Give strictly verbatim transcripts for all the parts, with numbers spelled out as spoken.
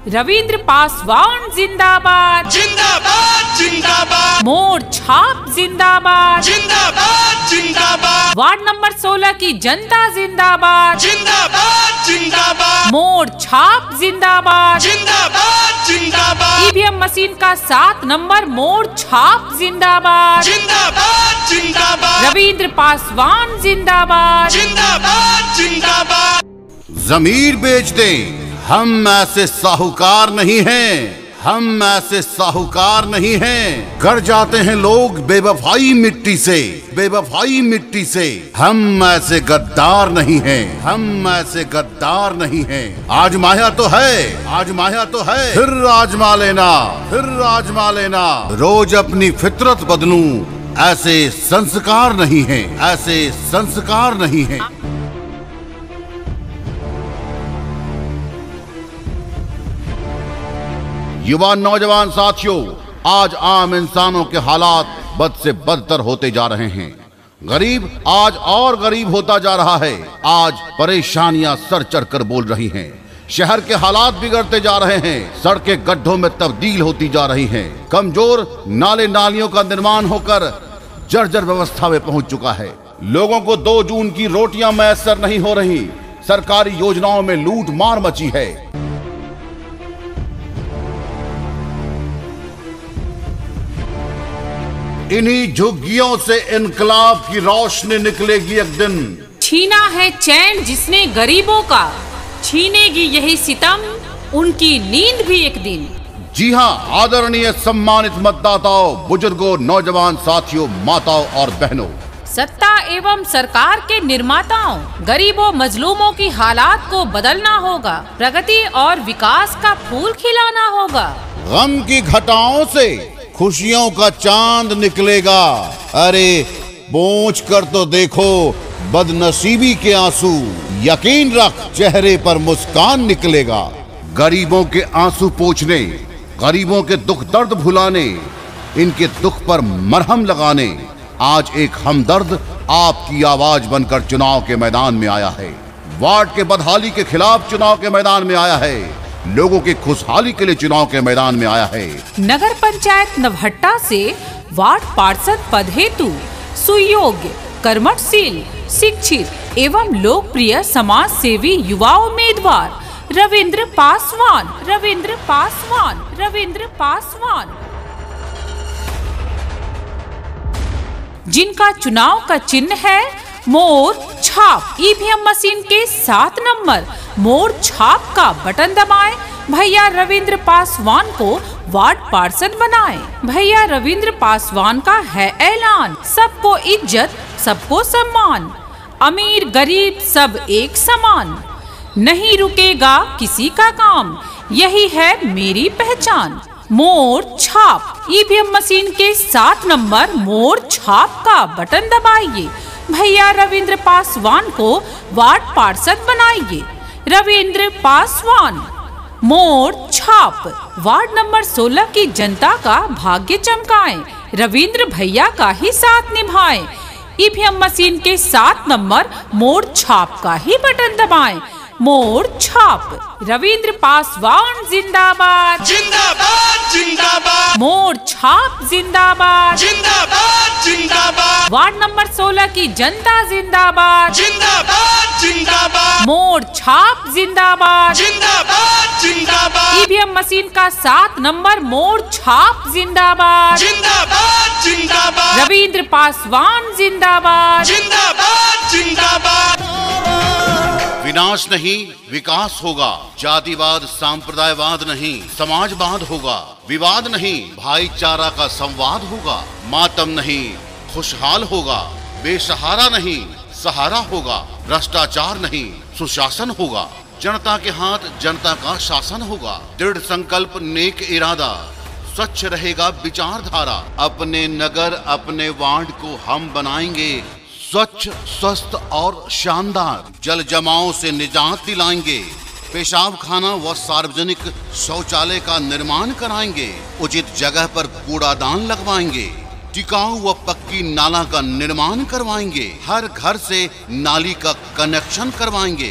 रविंद्र पासवान जिंदाबाद जिंदाबाद जिंदाबाद। मोड़ छाप जिंदाबाद जिंदाबाद जिंदाबाद। वार्ड नंबर सोलह की जनता जिंदाबाद जिंदाबाद जिंदाबाद। मोड़ छाप जिंदाबाद जिंदाबाद जिंदाबाद। ईवीएम मशीन का सात नंबर मोड़ छाप जिंदाबाद जिंदाबाद जिंदाबाद। रविंद्र पासवान जिंदाबाद जिंदाबाद जिंदाबाद। जमीर बेच दें, हम ऐसे साहूकार नहीं हैं, हम ऐसे साहूकार नहीं हैं। कर जाते हैं लोग बेवफाई मिट्टी से, बेवफाई मिट्टी से। हम ऐसे गद्दार नहीं हैं, हम ऐसे गद्दार नहीं हैं। आजमाया तो है, आजमाया तो है, फिर आजमा लेना, फिर आजमा लेना। रोज अपनी फितरत बदलूं, ऐसे संस्कार नहीं हैं, ऐसे संस्कार नहीं हैं। युवा नौजवान साथियों, आज आम इंसानों के हालात बद से बदतर होते जा रहे हैं। गरीब आज और गरीब होता जा रहा है। आज परेशानियां सर चढ़कर बोल रही हैं। शहर के हालात बिगड़ते जा रहे हैं। सड़कें गड्ढों में तब्दील होती जा रही हैं। कमजोर नाले नालियों का निर्माण होकर जर्जर व्यवस्था में पहुंच चुका है। लोगों को दो जून की रोटियां मैसर नहीं हो रही। सरकारी योजनाओं में लूट मार मची है। इन्हीं झुग्गियों से इनकलाब की रोशनी निकलेगी एक दिन। छीना है चैन जिसने गरीबों का, छीनेगी यही सितम उनकी नींद भी एक दिन। जी हाँ, आदरणीय सम्मानित मतदाताओं, बुजुर्गों, नौजवान साथियों, माताओं और बहनों, सत्ता एवं सरकार के निर्माताओं, गरीबों मजलूमों की हालात को बदलना होगा। प्रगति और विकास का फूल खिलाना होगा। गम की घटाओं से खुशियों का चांद निकलेगा। अरे पोंछ कर तो देखो बदनसीबी के आंसू, यकीन रख चेहरे पर मुस्कान निकलेगा। गरीबों के आंसू पोंछने, गरीबों के दुख दर्द भुलाने, इनके दुख पर मरहम लगाने आज एक हमदर्द आपकी आवाज बनकर चुनाव के मैदान में आया है। वार्ड के बदहाली के खिलाफ चुनाव के मैदान में आया है। लोगों की खुशहाली के लिए चुनाव के मैदान में आया है। नगर पंचायत नवहट्टा से वार्ड पार्षद पद हेतु सुयोग्य, कर्मठशील, शिक्षित एवं लोकप्रिय समाज सेवी युवा उम्मीदवार रविंद्र पासवान, रविंद्र पासवान, रविंद्र पासवान, जिनका चुनाव का चिन्ह है मोड़ छाप। ईवीएम मशीन के सात नंबर मोड़ छाप का बटन दबाएं। भैया रविंद्र पासवान को वार्ड पार्षद बनाएं। भैया रविंद्र पासवान का है ऐलान, सबको इज्जत, सबको सम्मान, अमीर गरीब सब एक समान। नहीं रुकेगा किसी का काम, यही है मेरी पहचान। मोड़ छाप। ईवीएम मशीन के सात नंबर मोड़ छाप का बटन दबाइए। भैया रविंद्र पासवान को वार्ड पार्षद बनाइए। रविंद्र पासवान, मोड़ छाप। वार्ड नंबर सोलह की जनता का भाग्य चमकाएं। रविंद्र भैया का ही साथ निभाएं। ईवीएम मशीन के सात नंबर मोड़ छाप का ही बटन दबाएं। मोड़ छाप। रविंद्र पासवान जिंदाबाद जिंदाबाद जिंदाबाद। मोड़ छाप जिंदाबाद जिंदाबाद जिंदाबाद। वार्ड नंबर सोलह की जनता जिंदाबाद जिंदाबाद जिंदाबाद। मोड़ छाप जिंदाबाद जिंदाबाद जिंदाबाद। ईवीएम मशीन का सात नंबर मोड़ छाप जिंदाबाद जिंदाबाद जिंदाबाद। रविंद्र पासवान जिंदाबाद जिंदाबाद जिंदाबाद। विनाश नहीं विकास होगा, जातिवाद सांप्रदायवाद नहीं समाजवाद होगा, विवाद नहीं भाईचारा का संवाद होगा, मातम नहीं खुशहाल होगा, बेसहारा नहीं सहारा होगा, भ्रष्टाचार नहीं सुशासन होगा, जनता के हाथ जनता का शासन होगा, दृढ़ संकल्प नेक इरादा, स्वच्छ रहेगा विचारधारा। अपने नगर अपने वार्ड को हम बनाएंगे स्वच्छ, स्वस्थ और शानदार। जल जमाव से निजात दिलाएंगे। पेशाब खाना व सार्वजनिक शौचालय का निर्माण कराएंगे। उचित जगह पर कूड़ादान लगवाएंगे। टिकाऊ व पक्की नाला का निर्माण करवाएंगे। हर घर से नाली का कनेक्शन करवाएंगे।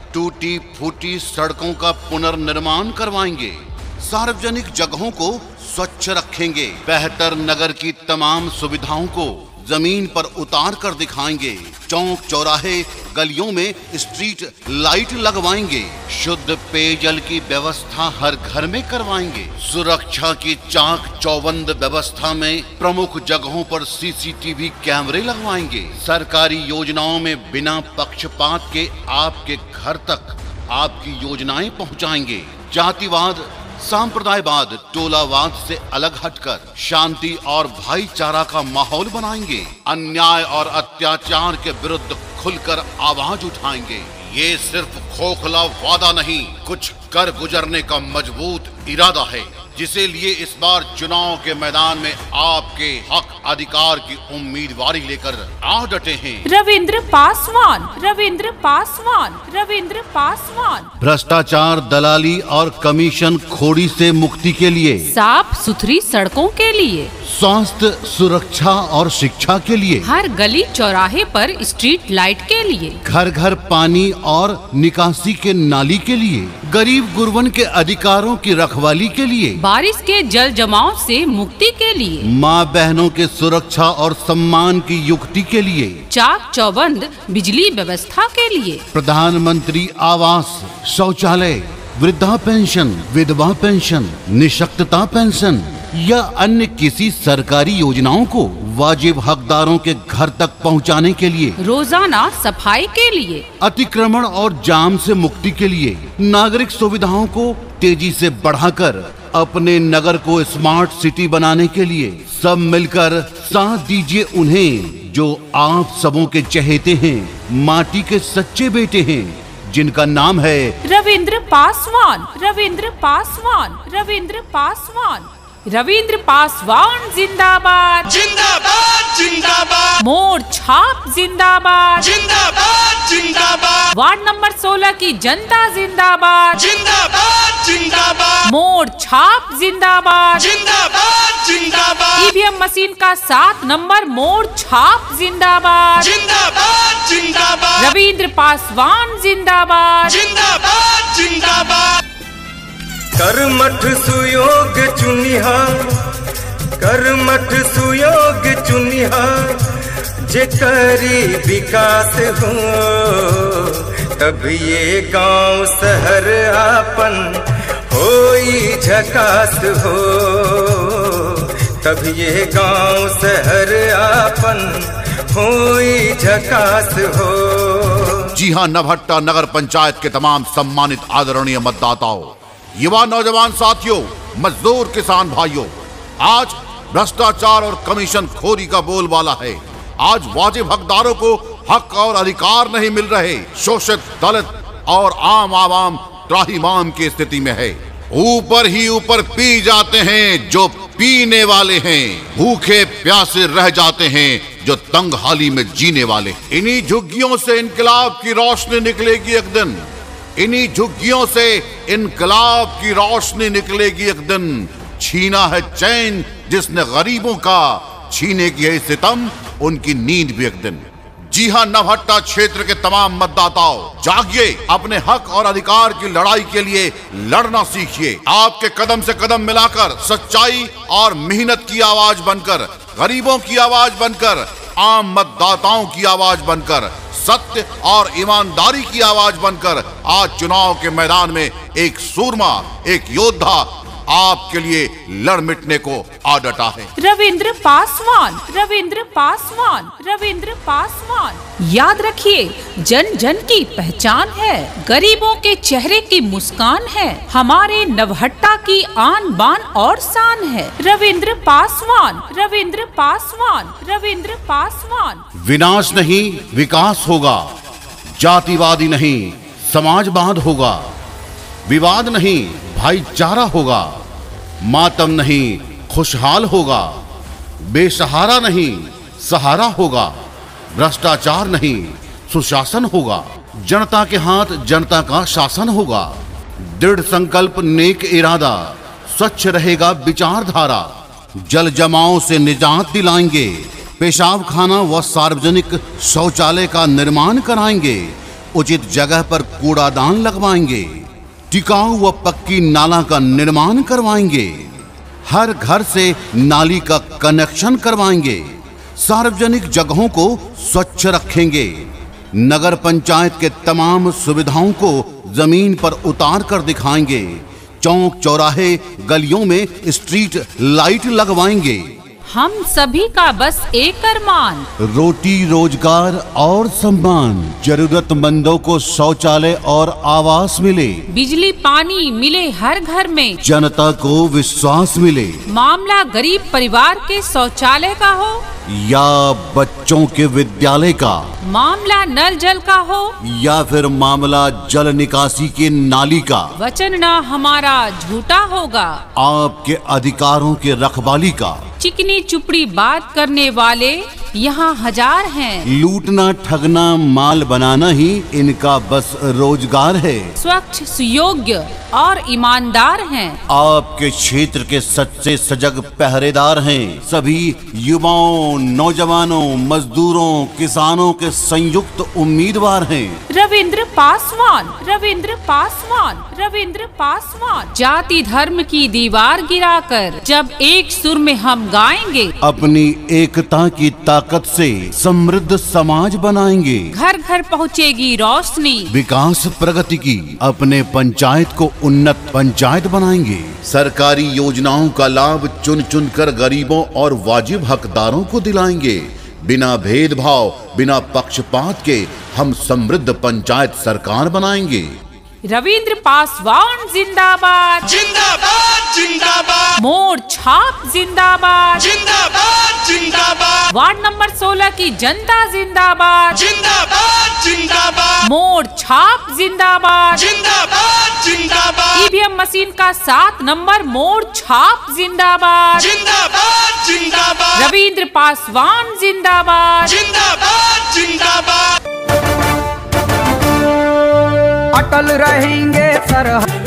टूटी फूटी सड़कों का पुनर्निर्माण करवाएंगे, सार्वजनिक जगहों को स्वच्छ रखेंगे, बेहतर नगर की तमाम सुविधाओं को जमीन पर उतार कर दिखाएंगे, चौक चौराहे गलियों में स्ट्रीट लाइट लगवाएंगे, शुद्ध पेयजल की व्यवस्था हर घर में करवाएंगे, सुरक्षा की चाक चौबंद व्यवस्था में प्रमुख जगहों पर सीसीटीवी कैमरे लगवाएंगे, सरकारी योजनाओं में बिना पक्षपात के आपके घर तक आपकी योजनाएं पहुंचाएंगे, जातिवाद सांप्रदायवाद टोलावाद से अलग हटकर शांति और भाईचारा का माहौल बनाएंगे, अन्याय और अत्याचार के विरुद्ध खुलकर आवाज उठाएंगे। ये सिर्फ खोखला वादा नहीं, कुछ कर गुजरने का मजबूत इरादा है, जिसे लिए इस बार चुनाव के मैदान में आपके हक अधिकार की उम्मीदवारी लेकर आ डटे हैं। रविंद्र पासवान, रविंद्र पासवान, रविंद्र पासवान। भ्रष्टाचार, दलाली और कमीशन खोरी से मुक्ति के लिए, साफ सुथरी सड़कों के लिए, स्वास्थ्य सुरक्षा और शिक्षा के लिए, हर गली चौराहे पर स्ट्रीट लाइट के लिए, घर घर पानी और निकासी के नाली के लिए, गरीब गुरबन के अधिकारों की रखवाली के लिए, बारिश के जल जमाव से मुक्ति के लिए, माँ बहनों के सुरक्षा और सम्मान की युक्ति के लिए, चाक चौबंद बिजली व्यवस्था के लिए, प्रधानमंत्री आवास, शौचालय, वृद्धा पेंशन, विधवा पेंशन, निशक्तता पेंशन या अन्य किसी सरकारी योजनाओं को वाजिब हकदारों के घर तक पहुंचाने के लिए, रोजाना सफाई के लिए, अतिक्रमण और जाम से मुक्ति के लिए, नागरिक सुविधाओं को तेजी से बढ़ाकर अपने नगर को स्मार्ट सिटी बनाने के लिए सब मिलकर साथ दीजिए उन्हें जो आप सबों के चहेते हैं, माटी के सच्चे बेटे हैं, जिनका नाम है रविंद्र पासवान, रविंद्र पासवान, रविंद्र पासवान। रविंद्र पासवान जिंदाबाद, जिंदाबाद जिंदाबाद, मोर छाप जिंदाबाद, जिंदाबाद जिंदाबाद, वार्ड नंबर सोलह की जनता जिंदाबाद, जिंदाबाद जिंदाबाद, मोर छाप जिंदाबाद, जिंदाबाद जिंदाबाद, ईवीएम मशीन का सात नंबर मोर छाप जिंदाबाद, जिंदाबाद जिंदाबाद, रविंद्र पासवान जिंदाबाद, जिंदाबाद जिंदाबाद। कर्मठ सुयोग चुनिहा, कर्मठ सुयोग चुनिहा, जे करी विकास हो, तब ये गांव शहर आपन होई झकास हो, तब ये गांव शहर आपन होई झकास हो। जी हाँ, नवहट्टा नगर पंचायत के तमाम सम्मानित आदरणीय मतदाताओं, युवा नौजवान साथियों, मजदूर किसान भाइयों, आज भ्रष्टाचार और कमीशन खोरी का बोलबाला है। आज वाजिब हकदारों को हक और अधिकार नहीं मिल रहे, शोषित दलित और आम आवाम त्राहिमाम की स्थिति में है। ऊपर ही ऊपर पी जाते हैं जो पीने वाले हैं, भूखे प्यासे रह जाते हैं जो तंग हाली में जीने वाले। इन्हीं झुग्गियों से इनकलाब की रोशनी निकलेगी एक दिन, इन्हीं झुग्गियों से इनकलाब की रोशनी निकलेगी एक दिन। छीना है चैन जिसने गरीबों का, छीने की है सितम उनकी नींद भी एक दिन। जी हाँ, नवहट्टा क्षेत्र के तमाम मतदाताओं, जागिए, अपने हक और अधिकार की लड़ाई के लिए लड़ना सीखिए। आपके कदम से कदम मिलाकर सच्चाई और मेहनत की आवाज बनकर, गरीबों की आवाज बनकर, आम मतदाताओं की आवाज बनकर, सत्य और ईमानदारी की आवाज बनकर आज चुनाव के मैदान में एक सूरमा, एक योद्धा आपके लिए लड़ मिटने को आ डटा है। रविंद्र पासवान, रविंद्र पासवान, रविंद्र पासवान। याद रखिए, जन जन की पहचान है, गरीबों के चेहरे की मुस्कान है, हमारे नवहट्टा की आन बान और शान है। रविंद्र पासवान, रविंद्र पासवान, रविंद्र पासवान। विनाश नहीं विकास होगा, जातिवादी नहीं समाजवाद होगा, विवाद नहीं भाईचारा होगा, मातम नहीं खुशहाल होगा, बेसहारा नहीं सहारा होगा, भ्रष्टाचार नहीं सुशासन होगा, जनता के हाथ जनता का शासन होगा, दृढ़ संकल्प नेक इरादा, स्वच्छ रहेगा विचारधारा, जल जमाव से निजात दिलाएंगे, पेशाब खाना व सार्वजनिक शौचालय का निर्माण कराएंगे, उचित जगह पर कूड़ादान लगवाएंगे, टिकाऊ व पक्की नाला का निर्माण करवाएंगे, हर घर से नाली का कनेक्शन करवाएंगे, सार्वजनिक जगहों को स्वच्छ रखेंगे, नगर पंचायत के तमाम सुविधाओं को जमीन पर उतार कर दिखाएंगे, चौक चौराहे गलियों में स्ट्रीट लाइट लगवाएंगे। हम सभी का बस एक अरमान, रोटी रोजगार और सम्मान, जरूरतमंदों को शौचालय और आवास मिले, बिजली पानी मिले हर घर में, जनता को विश्वास मिले। मामला गरीब परिवार के शौचालय का हो या बच्चों के विद्यालय का, मामला नल जल का हो या फिर मामला जल निकासी की नाली का, वचन न हमारा झूठा होगा। आपके अधिकारों के रखवाली का। चिकनी चुपड़ी बात करने वाले यहाँ हजार हैं। लूटना ठगना माल बनाना ही इनका बस रोजगार है। स्वच्छ सुयोग्य और ईमानदार हैं। आपके क्षेत्र के सच्चे सजग पहरेदार हैं। सभी युवाओं, नौजवानों, मजदूरों, किसानों के संयुक्त उम्मीदवार हैं। रविंद्र पासवान, रविंद्र पासवान, रविंद्र पासवान। जाति धर्म की दीवार गिराकर जब एक सुर में हम गाएंगे, अपनी एकता की ताकत से समृद्ध समाज बनाएंगे। घर घर पहुँचेगी रोशनी, विकास प्रगति की। अपने पंचायत को उन्नत पंचायत बनाएंगे। सरकारी योजनाओं का लाभ चुन चुन कर गरीबों और वाजिब हकदारों को दिलाएंगे। बिना भेदभाव, बिना पक्षपात के हम समृद्ध पंचायत सरकार बनाएंगे। रविंद्र पासवान जिंदाबाद, जिंदाबाद जिंदाबाद, मोड़ छाप जिंदाबाद, जिंदाबाद जिंदाबाद, वार्ड नंबर सोलह की जनता जिंदाबाद, जिंदाबाद जिंदाबाद, मोड़ छाप जिंदाबाद, जिंदाबाद जिंदाबाद, ईवीएम मशीन का सात नंबर मोड़ छाप जिंदाबाद, जिंदाबाद जिंदाबाद, रविंद्र पासवान जिंदाबाद, जिंदाबाद जिंदाबाद। अटल रहेंगे सरहद।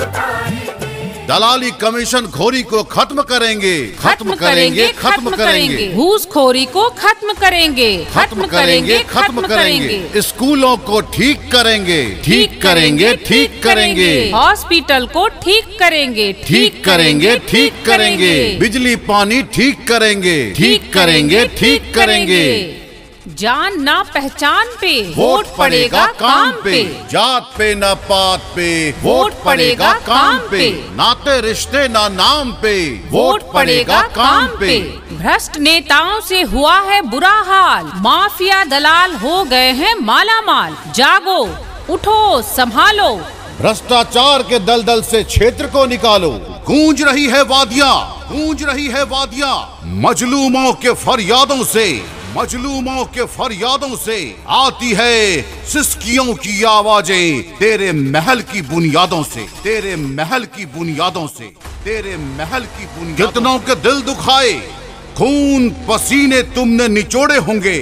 दलाली कमीशन खोरी को खत्म करेंगे, खत्म करेंगे, खत्म करेंगे, घूसखोरी को खत्म करेंगे, खत्म करेंगे, खत्म करेंगे। स्कूलों को ठीक करेंगे, ठीक करेंगे, ठीक करेंगे। हॉस्पिटल को ठीक करेंगे, ठीक करेंगे, ठीक करेंगे। बिजली पानी ठीक करेंगे, ठीक करेंगे, ठीक करेंगे। जान ना पहचान पे वोट पड़ेगा काम पे, जात पे न पात पे वोट पड़ेगा काम पे, नाते रिश्ते ना नाम पे वोट पड़ेगा काम पे। भ्रष्ट नेताओं से हुआ है बुरा हाल, माफिया दलाल हो गए हैं माला माल। जागो, उठो, संभालो, भ्रष्टाचार के दलदल से क्षेत्र को निकालो। गूंज रही है वादियाँ, गूंज रही है वादियाँ मजलूमों के फरियादों से, मजलूमों के फरियादों से आती है सिसकियों की आवाजें। तेरे महल की बुनियादों से, तेरे महल की बुनियादों से, तेरे महल की बुनियादों। कितनों के दिल दुखाए, खून पसीने तुमने निचोड़े होंगे।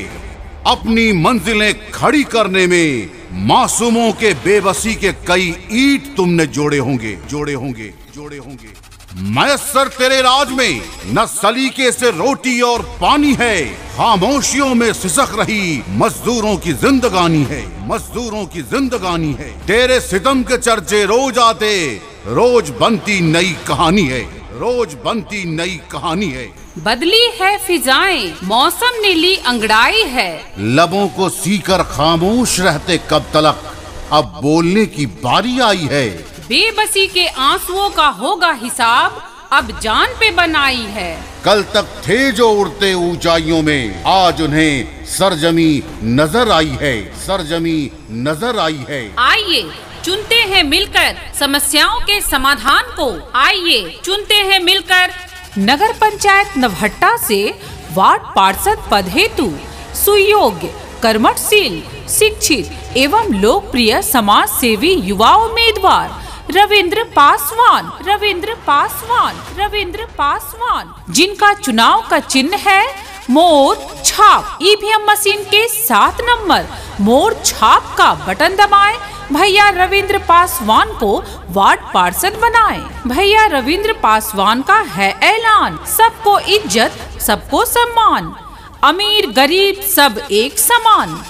अपनी मंजिलें खड़ी करने में मासूमों के बेबसी के कई ईंट तुमने जोड़े होंगे, जोड़े होंगे, जोड़े होंगे। मयस्सर तेरे राज में न सलीके से रोटी और पानी है। खामोशियों में सिसक रही मजदूरों की जिंदगानी है, मजदूरों की जिंदगानी है। तेरे सितम के चर्चे रोज आते, रोज बनती नई कहानी है, रोज बनती नई कहानी है। बदली है फिजाएं, मौसम ने ली अंगड़ाई है। लबों को सीकर खामोश रहते कब तलक, अब बोलने की बारी आई है। बेबसी के आंसुओं का होगा हिसाब, अब जान पे बनाई है। कल तक थे जो उड़ते ऊंचाइयों में, आज उन्हें सरजमी नजर आई है, सरजमी नजर आई है। आइए चुनते हैं मिलकर समस्याओं के समाधान को, आइए चुनते हैं मिलकर। नगर पंचायत नवहट्टा से वार्ड पार्षद पद हेतु सुयोग्य, कर्मठशील, शिक्षित एवं लोकप्रिय समाज सेवी युवा उम्मीदवार रविंद्र पासवान, रविंद्र पासवान, रविंद्र पासवान, जिनका चुनाव का चिन्ह है मोर छाप। ईवीएम मशीन के सात नंबर मोर छाप का बटन दबाएं, भैया रविंद्र पासवान को वार्ड पार्षद बनाएं। भैया रविंद्र पासवान का है ऐलान, सबको इज्जत, सबको सम्मान, अमीर गरीब सब एक समान।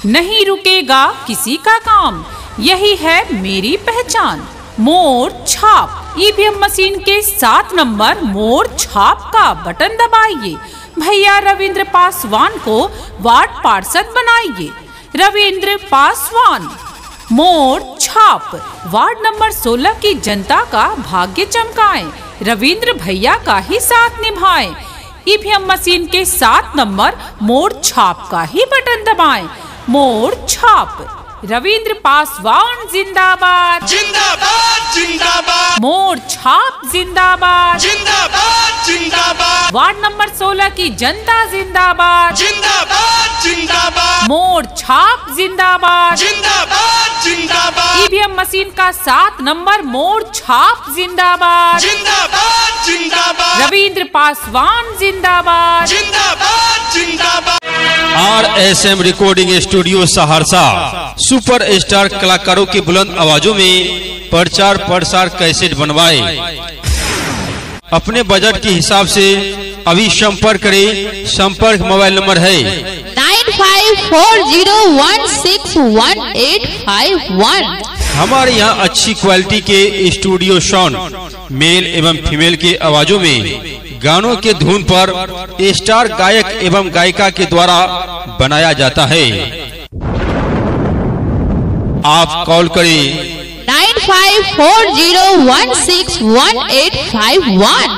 नहीं रुकेगा किसी का काम, यही है मेरी पहचान। मोर छाप ईवीएम मशीन के सात नंबर मोर छाप का बटन दबाइए, भैया रविंद्र पासवान को वार्ड पार्षद बनाइए। रविंद्र पासवान। मोर छाप वार्ड नंबर सोलह की जनता का भाग्य चमकाएं, रविंद्र भैया का ही साथ निभाएं। ईवीएम मशीन के सात नंबर मोर छाप का ही बटन दबाएं। मोर छाप। रविंद्र पासवान जिंदाबाद जिंदाबाद जिंदाबाद। मोर छाप जिंदाबाद जिंदाबाद जिंदाबाद। वार्ड नंबर सोलह की जनता जिंदाबाद जिंदाबाद जिंदाबाद। मोर छाप जिंदाबाद जिंदाबाद जिंदाबाद। ईवीएम मशीन का सात नंबर मोर छाप जिंदाबाद जिंदाबाद जिंदाबाद। रविंद्र पासवान जिंदाबाद जिंदाबाद जिंदाबाद। R S M recording studio Saharsa super star कलाकारों की बुलंद आवाजों में प्रचार प्रसार कैसेट बनवाए। अपने बजट के हिसाब से अभी संपर्क करें। संपर्क मोबाइल नंबर है nine five four zero one six one eight five one. हमारे यहाँ अच्छी क्वालिटी के स्टूडियो साउंड मेल एवं फीमेल के आवाजों में गानों के धुन पर स्टार गायक एवं गायिका के द्वारा बनाया जाता है। आप कॉल करें nine five four zero one six one eight five one.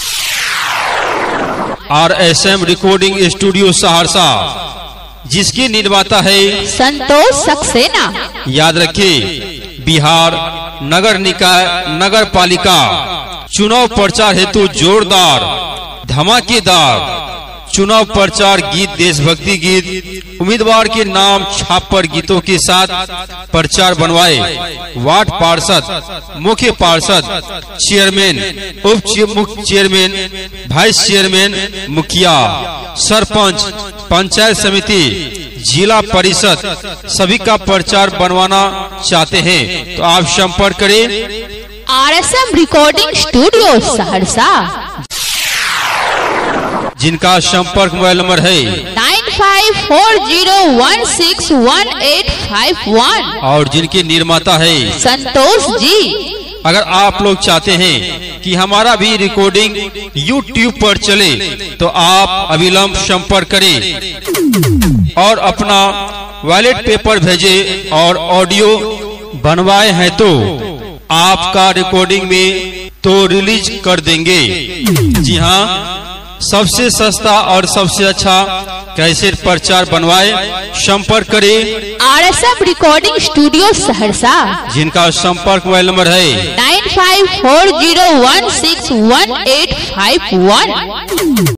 R S M recording studio Saharsa, जिसके निर्माता है संतोष सक्सेना। याद रखिए, बिहार नगर निकाय नगर पालिका चुनाव प्रचार हेतु जोरदार धमाकेदार चुनाव प्रचार गीत, देशभक्ति गीत, उम्मीदवार के नाम छाप पर गीतों के साथ प्रचार बनवाए। वार्ड पार्षद, मुख्य पार्षद, चेयरमैन, उप चेयरमैन, वाइस चेयरमैन, मुखिया, सरपंच, पंचायत समिति, जिला परिषद सभी का प्रचार बनवाना चाहते हैं तो आप संपर्क करें R S M recording studio Saharsa, जिनका संपर्क मोबाइल नंबर है nine five four zero one six one eight five one और जिनके निर्माता है संतोष जी। अगर आप लोग चाहते हैं कि हमारा भी रिकॉर्डिंग यूट्यूब पर चले तो आप अविलंब संपर्क करें और अपना वॉलेट पेपर भेजे और ऑडियो बनवाए हैं तो आपका रिकॉर्डिंग में तो रिलीज कर देंगे। जी हाँ, सबसे सस्ता और सबसे अच्छा कैसेट प्रचार बनवाए। संपर्क करें R S M recording studio Saharsa, जिनका संपर्क मोबाइल नंबर है nine five four zero one six one eight five one.